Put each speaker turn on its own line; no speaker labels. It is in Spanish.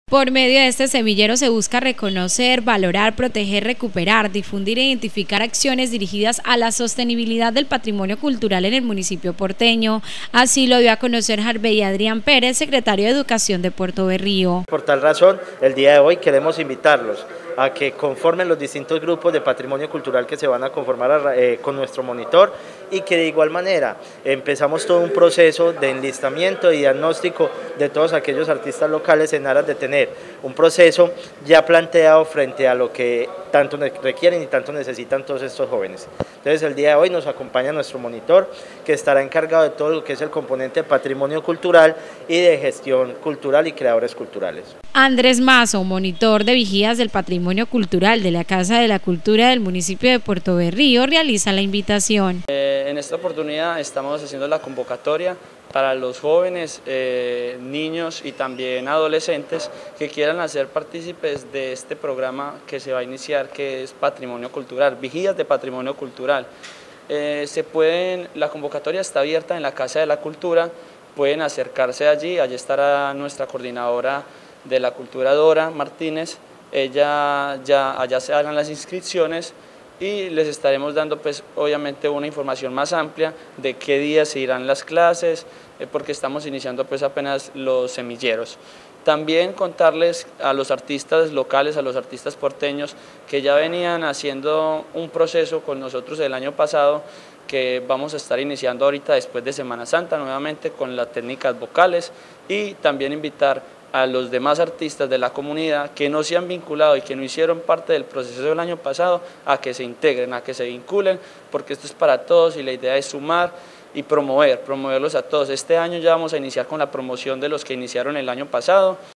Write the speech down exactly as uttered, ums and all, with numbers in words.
Por medio de este semillero se busca reconocer, valorar, proteger, recuperar, difundir e identificar acciones dirigidas a la sostenibilidad del patrimonio cultural en el municipio porteño. Así lo dio a conocer Harvey Adrián Pérez, secretario de Educación de Puerto Berrío.
Por tal razón, el día de hoy queremos invitarlos a que conformen los distintos grupos de patrimonio cultural que se van a conformar eh, con nuestro monitor, y que de igual manera empezamos todo un proceso de enlistamiento y diagnóstico de todos aquellos artistas locales en aras de tener un proceso ya planteado frente a lo que tanto requieren y tanto necesitan todos estos jóvenes. Entonces el día de hoy nos acompaña nuestro monitor, que estará encargado de todo lo que es el componente de patrimonio cultural y de gestión cultural y creadores culturales.
Andrés Mazo, monitor de vigías del patrimonio cultural de la Casa de la Cultura del municipio de Puerto Berrío, realiza la invitación.
Eh, en esta oportunidad estamos haciendo la convocatoria para los jóvenes, eh, niños y también adolescentes que quieran hacer partícipes de este programa que se va a iniciar, que es Patrimonio Cultural, Vigías de Patrimonio Cultural. Eh, se pueden, la convocatoria está abierta en la Casa de la Cultura, pueden acercarse allí, allí estará nuestra coordinadora de la Cultura, Dora Martínez. Ella ya allá se hagan las inscripciones y les estaremos dando pues obviamente una información más amplia de qué días se irán las clases, eh, porque estamos iniciando pues apenas los semilleros. También contarles a los artistas locales, a los artistas porteños que ya venían haciendo un proceso con nosotros el año pasado, que vamos a estar iniciando ahorita después de Semana Santa nuevamente con las técnicas vocales, y también invitar a los demás artistas de la comunidad que no se han vinculado y que no hicieron parte del proceso del año pasado a que se integren, a que se vinculen, porque esto es para todos y la idea es sumar y promover, promoverlos a todos. Este año ya vamos a iniciar con la promoción de los que iniciaron el año pasado.